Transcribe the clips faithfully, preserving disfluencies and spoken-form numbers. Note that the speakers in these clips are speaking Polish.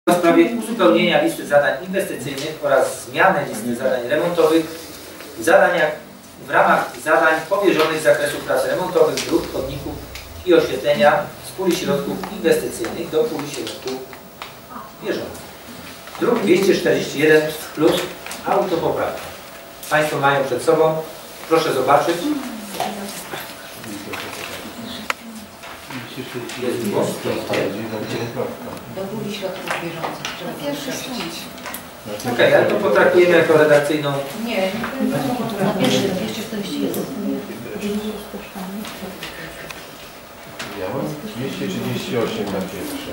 W sprawie uzupełnienia listy zadań inwestycyjnych oraz zmiany listy zadań remontowych w zadaniach w ramach zadań powierzonych z zakresu prac remontowych dróg, chodników i oświetlenia z puli środków inwestycyjnych do puli środków bieżących. Druk dwieście czterdzieści jeden plus autopoprawka. Państwo mają przed sobą. Proszę zobaczyć. Jest głos. Do puli środków bieżących. Na pierwszy stronie. Okej, ale to potraktujemy jako redakcyjną. Nie, nie, na pierwszy, dwieście czterdzieści jeden. dwieście trzydzieści osiem na pierwszy.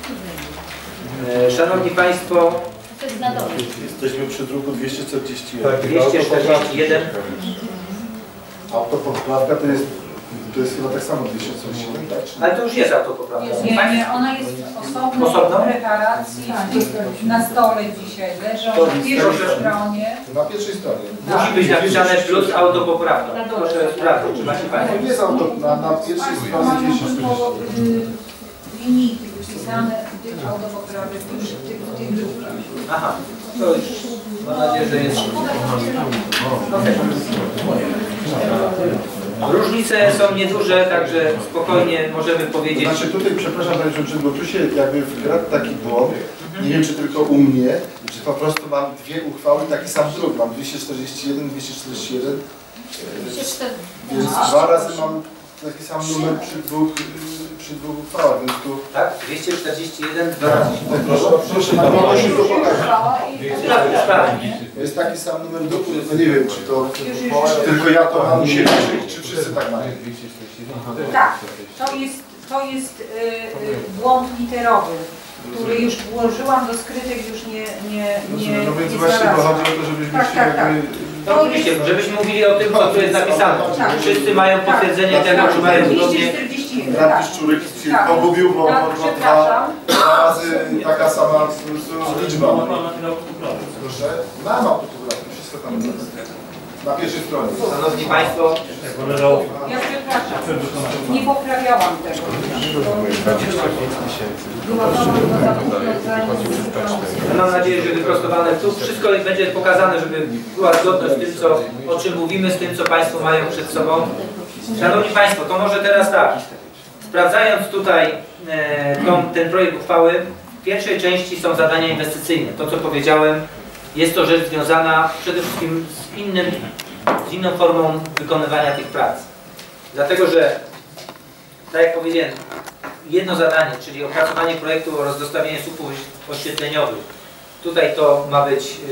E, Szanowni Państwo, To jest na dole. Jesteśmy przy druku dwieście czterdzieści jeden. Tak, dwieście czterdzieści jeden. Autopoprawka to jest, to jest chyba tak samo dwieście czterdzieści jeden, tak? Czy nie? Ale to już jest autopoprawka. Nie, nie, ona jest osobno Osobno? w preparacji, na stole dzisiaj leżą, To na jest pierwszej proszę. stronie. Na pierwszej stronie. Musi być napisane plus autopoprawka. Proszę sprawdzić, czy macie To Państwo. nie jest auto, na, na pierwszej Państwo stronie mają dwieście czterdzieści tylko jeden. y, linijki wypisane tych autopoprawek, tych, tych, tych drugach. Aha, to już mam nadzieję, że jest. Okay. Różnice są nieduże, także spokojnie możemy To powiedzieć. znaczy tutaj, przepraszam Panie Przewodniczący, bo tu się jakby wkradł taki błąd, nie wiem czy tylko u mnie, czy po prostu mam dwie uchwały, taki sam druk, mam dwieście czterdzieści jeden, dwieście czterdzieści jeden, więc dwa razy mam taki sam numer przy dwóch, przy dwóch uchwałach, więc tu... Tak? dwieście czterdzieści jeden, dwa razy. Proszę, proszę na to szybko pokażę. Sprawdź, sprawdź. Jest taki sam numer druku, to nie wiem, czy to czy tylko ja to mam u siebie, czy, czy wszyscy tak mają. Tak, to jest, to jest y, y, błąd literowy, który już włożyłam do skrytek, już nie, nie, nie, No więc nie właśnie bo znalazłam. chodzi o to, żebyśmy Tak, się tak, tak. jakby... To oczywiście, żebyśmy mówili o tym, co tu jest napisane. Tak. Wszyscy mają potwierdzenie Tak, tego, tak, czy mają dwieście zgodnie. czterdzieści jeden, tak. Radny Szczurek się Tak. pogubił, bo, Tak, bo, bo dwa, przepraszam. dwa razy taka sama po prostu liczba. Proszę. Mam autopoprawkę, wszystko tam jest. Na pierwszej stronie. Szanowni Państwo, Ja przepraszam, nie poprawiałam tego. mam nadzieję, że wyprostowane. Tu wszystko będzie pokazane, żeby była zgodność z tym, co, o czym mówimy, z tym, co Państwo mają przed sobą. Szanowni Państwo, to może teraz tak. Sprawdzając tutaj e, tą, ten projekt uchwały, w pierwszej części są zadania inwestycyjne. To, co powiedziałem, jest to rzecz związana przede wszystkim z, innym, z inną formą wykonywania tych prac. Dlatego, że, tak jak powiedziałem, jedno zadanie, czyli opracowanie projektu oraz dostawienie słupów oświetleniowych. Tutaj to ma być yy,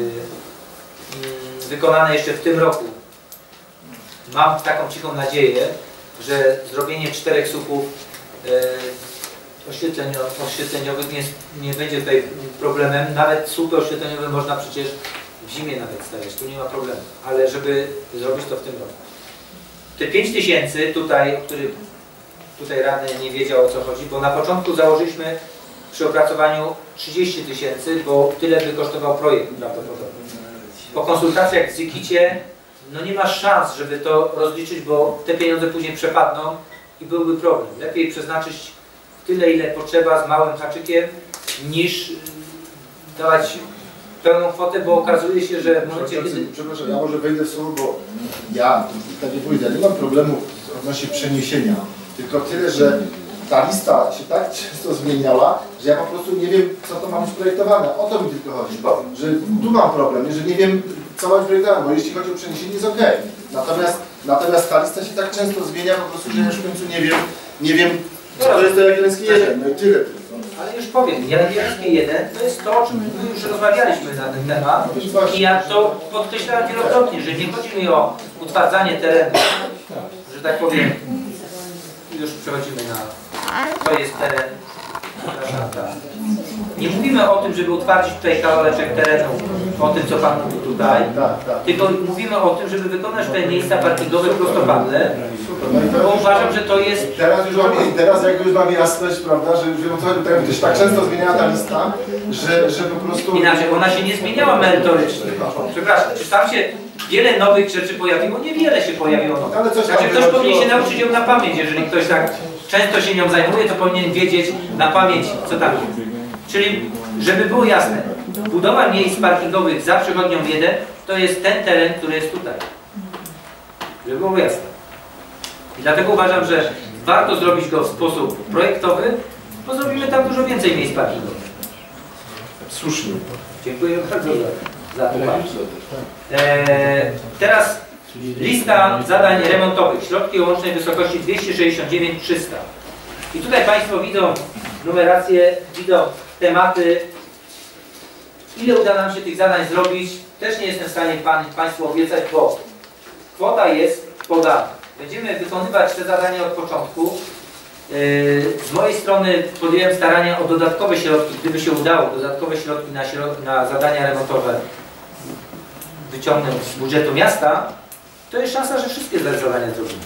yy, wykonane jeszcze w tym roku. Mam taką cichą nadzieję, że zrobienie czterech słupów yy, oświetleniowych, oświetleniowych nie, nie będzie tutaj problemem. Nawet słupy oświetleniowe można przecież w zimie nawet stawiać, tu nie ma problemu. Ale żeby zrobić to w tym roku. Te pięć tysięcy tutaj, o których tutaj radny nie wiedział, o co chodzi, bo na początku założyliśmy przy opracowaniu trzydzieści tysięcy, bo tyle by kosztował projekt prawdopodobnie. Po konsultacjach z Zikicie, no nie ma szans, żeby to rozliczyć, bo te pieniądze później przepadną i byłby problem. Lepiej przeznaczyć tyle, ile potrzeba z małym haczykiem, niż dawać pełną kwotę, bo okazuje się, że w momencie, kiedy... Przepraszam, ja może wejdę w słowo, bo ja, tak jak powiedziałem, nie mam problemu odnośnie przeniesienia, tylko tyle, że ta lista się tak często zmieniała, że ja po prostu nie wiem, co to ma być projektowane. O to mi tylko chodzi, że tu mam problem, że nie wiem, co ma być projektowane, bo jeśli chodzi o przeniesienie, jest ok. Natomiast, natomiast ta lista się tak często zmienia po prostu, że ja już w końcu nie wiem, nie wiem, co to jest to Jagielloński jeden, no i tyle tylko. Ale już powiem, Jagielloński jeden to jest to, o czym my już rozmawialiśmy na ten temat i ja to podkreślałem wielokrotnie, że nie chodzi mi o utwardzanie terenu, że tak powiem, już przechodzimy na to jest teren. Nie mówimy o tym, żeby utwardzić tutaj kawałeczek terenu, o tym, co Pan mówi tutaj, Tak, tak. tylko mówimy o tym, żeby wykonać te miejsca parkingowe prostopadle, bo uważam, że to jest... Teraz już mam, teraz jakby już mam jasność, prawda, że już wiem o co chodzi, to się tak często zmieniała ta lista, że, że po prostu... Inaczej, ona się nie zmieniała merytorycznie. Przepraszam, czy tam się wiele nowych rzeczy pojawiło? Niewiele się pojawiło nowych. Ale coś tam Znaczy ktoś wychodziło. powinien się nauczyć ją na pamięć, jeżeli ktoś tak często się nią zajmuje, to powinien wiedzieć na pamięć, co tam jest. Czyli, żeby było jasne, budowa miejsc parkingowych za przychodnią jeden to jest ten teren, który jest tutaj. Żeby było jasne. I dlatego uważam, że warto zrobić go w sposób projektowy, bo zrobimy tam dużo więcej miejsc parkingowych. Słusznie. Dziękuję bardzo za, za uwagę. Eee, teraz lista zadań remontowych. Środki o łącznej wysokości dwieście sześćdziesiąt dziewięć tysięcy trzysta. I tutaj Państwo widzą numerację, widzą tematy. Ile uda nam się tych zadań zrobić, też nie jestem w stanie pan, Państwu obiecać, bo kwota jest podana. Będziemy wykonywać te zadania od początku. Z mojej strony podjąłem starania o dodatkowe środki, gdyby się udało, dodatkowe środki na, środ na zadania remontowe wyciągnąć z budżetu miasta, to jest szansa, że wszystkie te zadania zrobimy.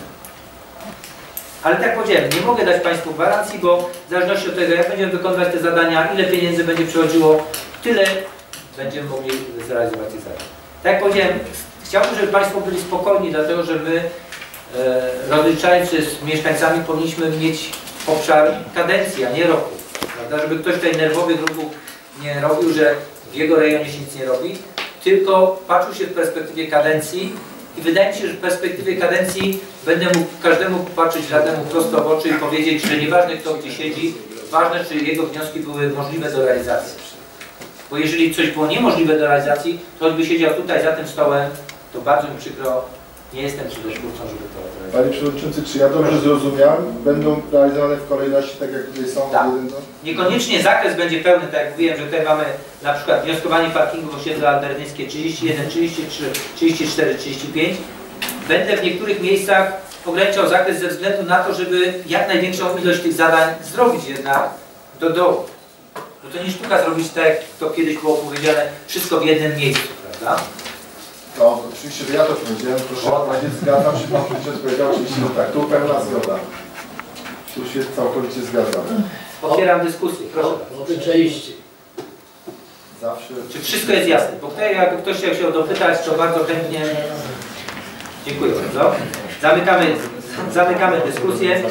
Ale tak jak powiedziałem, nie mogę dać Państwu gwarancji, bo w zależności od tego, jak będziemy wykonywać te zadania, ile pieniędzy będzie przychodziło, tyle będziemy mogli zrealizować te zadania. Tak jak powiedziałem, chciałbym, żeby Państwo byli spokojni, dlatego że my e, rozliczając się z mieszkańcami powinniśmy mieć obszar kadencji, a nie roku. Prawda? Żeby ktoś tutaj nerwowych ruchów nie robił, że w jego rejonie się nic nie robi, tylko patrzył się w perspektywie kadencji i wydaje mi się, że w perspektywie kadencji będę mógł każdemu patrzeć radnemu prosto w oczy i powiedzieć, że nieważne kto gdzie siedzi, ważne czy jego wnioski były możliwe do realizacji. Bo jeżeli coś było niemożliwe do realizacji, to choćby siedział tutaj za tym stołem, to bardzo mi przykro, nie jestem przydowódcą, żeby to realizować. Panie Przewodniczący, czy ja dobrze zrozumiałem? Będą realizowane w kolejności tak jak tutaj są? Tak. Jeden do... Niekoniecznie zakres będzie pełny, tak jak mówiłem, że tutaj mamy na przykład wnioskowanie parkingu w osiedlu alberdyńskie trzydzieści jeden, trzydzieści trzy, trzydzieści cztery, trzydzieści pięć. Będę w niektórych miejscach ograniczał zakres ze względu na to, żeby jak największą ilość tych zadań zrobić jednak do dołu. Bo to nie sztuka zrobić tak, jak to kiedyś było powiedziane, wszystko w jednym miejscu, prawda? To oczywiście, że ja to powiedziałem, proszę pana, nie zgadzam się, pan przewodniczący powiedział oczywiście, że tak, tu pełna zgoda. Tu się całkowicie zgadzam. Otwieram dyskusję, proszę. Oczywiście. Zawsze... Czy wszystko jest jasne? Bo tutaj, jakby ktoś chciał się dopytać, to bardzo chętnie. Dziękuję bardzo. Zamykamy, zamykamy dyskusję.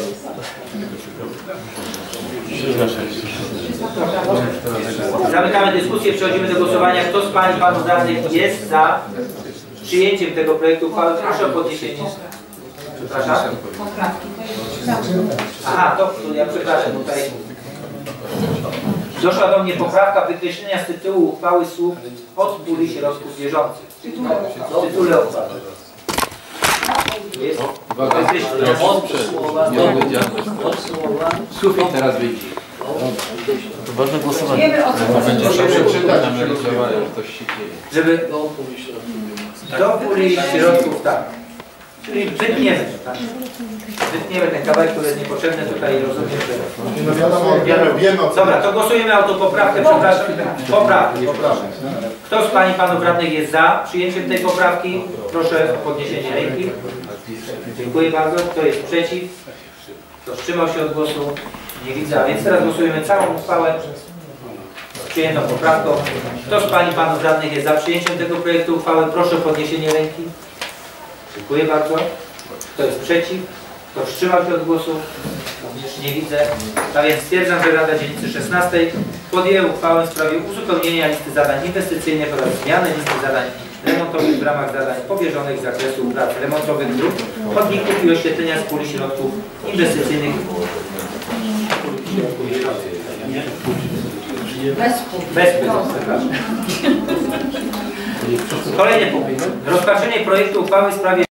Zamykamy dyskusję, przechodzimy do głosowania. Kto z Pań i Panów Radnych jest za przyjęciem tego projektu uchwały? Proszę o podniesienie. Przepraszam. Aha, to, to ja przepraszam tutaj. Doszła do mnie poprawka wykreślenia z tytułu uchwały słów od puli środków bieżących. W tytule uchwały. Jest wykreślenia. Od słowa. Sufit teraz wyjdzie. To ważne głosowanie. Wiemy o co chodzi. Proszę przeczytać, ktoś się dzieje. Żeby do puli środków, tak. Czyli wytniemy, tak. Wytniemy ten kawałek, który jest niepotrzebny tutaj, rozumiem, że... No wiadomo, wiemy, wiemy o co. Dobra, to głosujemy autopoprawkę, przepraszam. Poprawkę. Poprawę. Kto z Pań i Panów Radnych jest za przyjęciem tej poprawki? Proszę o podniesienie ręki. Dziękuję bardzo. Kto jest przeciw? Kto wstrzymał się od głosu? Nie widzę. A więc teraz głosujemy całą uchwałę z przyjętą poprawką. Kto z Pań i Panów Radnych jest za przyjęciem tego projektu uchwały? Proszę o podniesienie ręki. Dziękuję bardzo. Kto jest przeciw? Kto wstrzymał się od głosu? Również nie widzę. A więc stwierdzam, że Rada Dzielnicy szesnastej podjęła uchwałę w sprawie uzupełnienia listy zadań inwestycyjnych oraz zmiany listy zadań remontowych w ramach zadań powierzonych z zakresu prac remontowych dróg, chodników i oświetlenia z puli środków inwestycyjnych. Bez puli. Bez pytań, przepraszam. Kolejny punkt. Rozpatrzenie projektu uchwały w sprawie